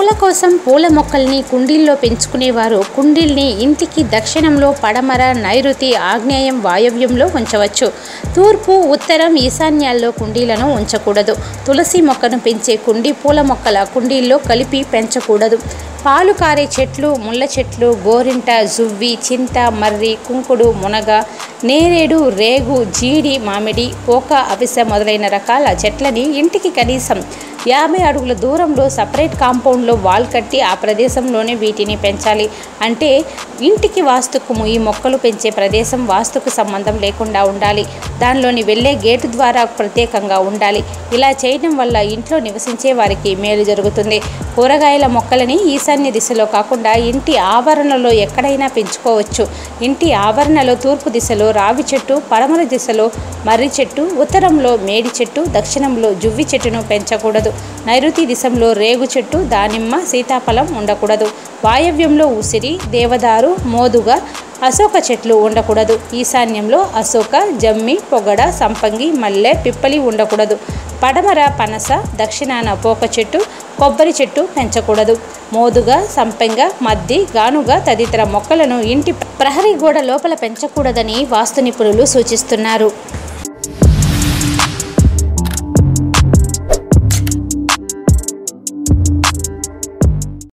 పూల కోసం పూల మొక్కల్ని కుండీల్లో పెంచుకునేవారు కుండీల్ని ఇంటికి దక్షిణంలో, పడమర, నైరుతి, ఆగ్నేయం, వాయవ్యంలో ఉంచవచ్చు. తూర్పు, ఉత్తరం, ఈశాన్యాల్లో కుండీలను ఉంచకూడదు. తులసి మొక్కను పెంచే కుండీ పూల మొక్కల కుండీల్లో కలిపి పెంచకూడదు. పాలు కారే చెట్లు, ముళ్ళ చెట్లు, గోరింట, జువ్వి, చింత, మర్రి, కుంకుడు, మునగ, నేరేడు, రేగు, జీడి, మామిడి, పోక, అవిసె మొదలైన రకాల చెట్లని ఇంటికి కనీసం 50 అడుగుల దూరంలో సపరేట్ కాంపౌండ్లో వాల్ కట్టి ఆ ప్రదేశంలోనే వీటిని పెంచాలి. అంటే ఇంటికి వాస్తుకు ఈ మొక్కలు పెంచే ప్రదేశం వాస్తుకు సంబంధం లేకుండా ఉండాలి. దానిలోని వెళ్ళే గేటు ద్వారా ప్రత్యేకంగా ఉండాలి. ఇలా చేయడం వల్ల ఇంట్లో నివసించే వారికి మేలు జరుగుతుంది. కూరగాయల మొక్కలని ఈశాన్య దిశలో కాకుండా ఇంటి ఆవరణలో ఎక్కడైనా పెంచుకోవచ్చు. ఇంటి ఆవరణలో తూర్పు దిశలో రావి చెట్టు, పడమర దిశలో మర్రి చెట్టు, ఉత్తరంలో మేడి చెట్టు, దక్షిణంలో జువ్వి చెట్టును పెంచకూడదు. నైరుతి దిశలో రేగు చెట్టు, దానిమ్మ, సీతాఫలం ఉండకూడదు. వాయవ్యంలో ఉసిరి, దేవదారు, మోదుగ, అశోక చెట్లు ఉండకూడదు. ఈశాన్యంలో అశోక, జమ్మి, పొగడ, సంపంగి, మల్లె, పిప్పలి ఉండకూడదు. పడమర పనస, దక్షిణాన పోక చెట్టు, కొబ్బరి చెట్టు పెంచకూడదు. మోదుగ, సంపెంగ, మద్ది, గానుగ తదితర మొక్కలను ఇంటి ప్రహరీ గోడ లోపల పెంచకూడదని వాస్తు నిపుణులు సూచిస్తున్నారు.